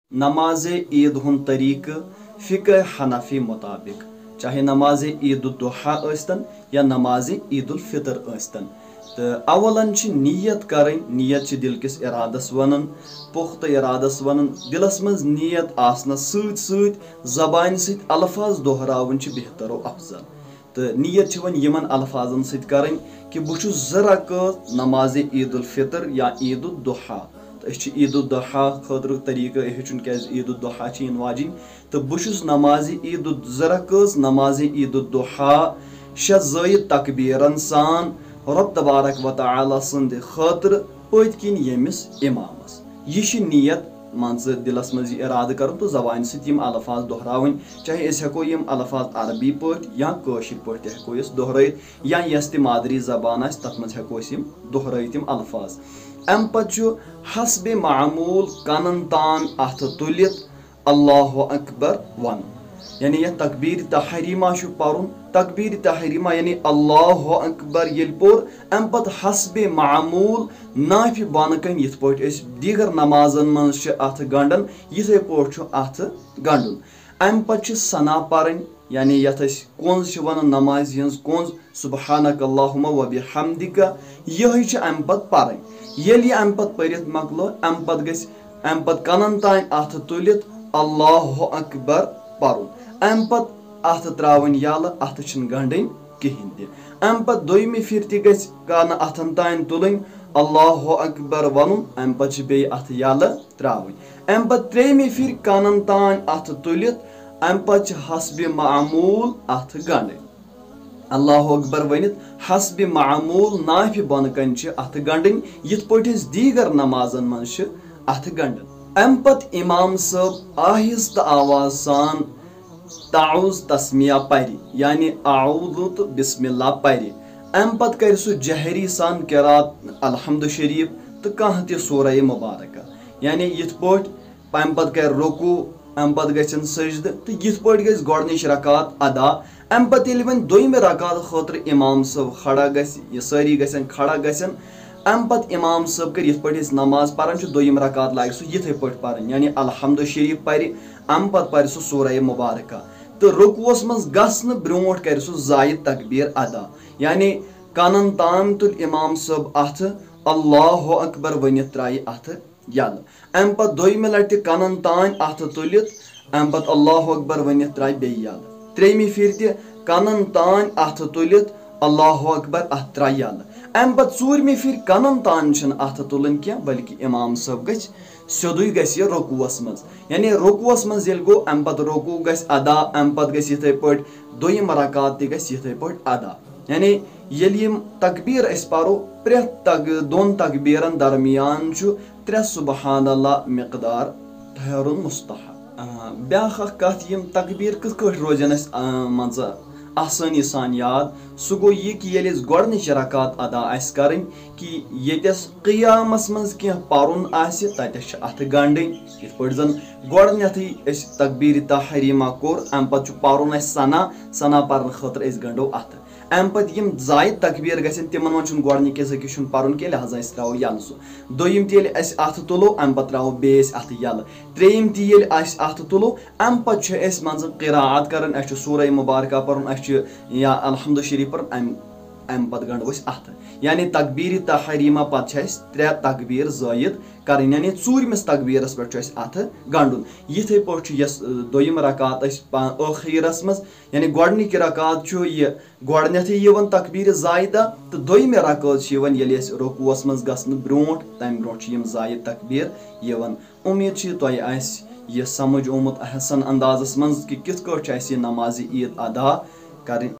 नमाज ईद हुन तरीक़ फ़िक़्ह हनफ़ी मुताबिक चाहे नमाज ईद दुहा स्तन या नमाज ईद उल फ़ितर स्तन तो अवलन नीयत करें नीयत दिल किस इरादस वन पुख्त इरादस वन दिलस मज नीयत आसना ज़बान सत अल्फाज दोहरावन बेहतर व अफजल तो नीयत वन यमन अल्फाजन सत करें कि बहुत ज़ नमाज ईद उल फ़ितर या ईद उल दुहा तो ईद उल दुहा खतर तरीक़ हेचुन क्या ईद उल दुहा वाजिन तो बहुत नमाज ईद उल ज़ नमाज ईद उल दुहा शे ज़ायद तकबीरन सान रब तबारक व तआला संद खतर पत किन यमिस इमामस यह नीयत मान दिलस मज इराद कर तो ज़बान सम अल्फाज दोहरावन चाहे हेको यम अल्फाज अरबी पट या कशिर पट हेको दोहराइत या यस ति मादरी ज़बान आस तथ मज हेको दोहराइत यम अल्फाज अम पत हस्बे मामूल कनन तान अथ तुलित अल्लाहु अकबर वन यानी यह तकबीर तहरीमा पर्न तकबीर तहरीमा यानी अल्लाहु अकबर ये पोर अम पत हस्बे मामूल नाफि बानकन यथ पट दीगर नमाजन मज अथ गंडन यथे पोट अथ गंडुन अम पत सना पर्न यानी यथ कोंज वन नमाज हज कोंज सुबहानक अल्लाहुम्मा व बिहम्दिका यह अम पत पर्न ये अम पत परित मकलो अम पत कनन तान अथ तुलित अल्लाहु अकबर पर्न अम पत अथ त्रावन यल अथ गंडन कहें ते अम पत दोयमि फिर तन अथन तान तुलन अल्लाहु अकबर वन अम पत बे अथ यल त्रावन अम पत त्रेमि फिर कनन तान अथ तुलित अम पत हस्बे मामूल अथ गंडन अल्लाहु अकबर वनित हस्बे मामूल नाफि बनकन अथ गंडन यथ पट दीगर नमाजन मज अथ गंडन अम पत इमाम सब आहिस्त आवाज सान ताउज तस्मिया परि यानी आऊदु तो बिस्मिल्लाह परि अम पत कर सु जहरी सान किरात अलहम्द शरीफ तो कह त सूरा मुबारक यानी यथ पट अम पत कर रुकू अम पत गन सजद तो यथ पट गस गोडनिश रकात अदा अम पत वन दोयम रकात खतर इमाम सब खड़ा गि सारी गन खड़ा गन अम पत इमाम सब कर यथ पट नमाज पारान दोयम रकात लाग सु यथे पट पारान यानी अलहम्द शरीफ परि अम पत पर सु सूरा मुबारक तो रुकुवस मज गसन ब्रोट कर सु ज़ायद तकबीर अदा यानी कनन तान तुल इमाम सब अथ अल्लाहु अकबर वनित त्राय अथ यल अम पत दोयमि लटि कनन तान अथ तुलित अम पत अल्लाहु अकबर वनित त्राय बे यल त्रेमि फिर ति कनन तान अथ तुलित अल्लाहु अकबर अथ त्राय यल अम पत ूरमि फिर कनन तान अथ तुलन क्या बल्कि इमाम सब गछ सोदुई गछ रुकुवस मज यानी रुकुवस मज गो अम पत रुकू गछ अदा अम पत गछ यथे पट दोयम रकात ति गछ यथे पट अदा यानी ये तकबीर अस पारो प्रेत दोन तकबीरन दरमियान त्रे सुबहानल्लाह मिकदार ठहरुन मुस्तहब ब्याख कथ यम तकबीर कथ रोजन मज आसानी सान याद सह गो यह कि ये गोडनिच रकात अदा करें कि येस क़ियामस मज कह पर्न ततस अथ गंडन यथ पट जन गोडनथी तकबीर तहरीमा कोर अम पत पर्न सना पर्न खतर गंडो अथ अम पत यम ज़ायद तकबीर गन तिमन मन गोडनिकस अकिस पर्न कह लिहाजा त्रो यल सह दोयम ते अथ तुलो अम पत त्रो बेस अथ यल त्रेयम ते अथ तुलो अम पत मन क़िराअत कर सूरा मुबारक पर्न या अलहम्द शरीफ पर अम पत गंडो अथ यानी तकबीर तहरीमा पत त्रे तकबीर ज़ायद कर यानी ूरमिस तकबीरस पे अथ गंडुन यथे पट दोयम रकात आखिरस मज यानी गोडनिक रकात यह गोडनथी तकबीर ज़ायदा तो दोयम रकात ये रुकुवस मज गसन ब्रोट तम ब्रोट ज़ायद तकबीर उम्मीद तुह यह समझ ओमुत अहसन अंदाजस मज कि कित नमाज ईद अदा कर।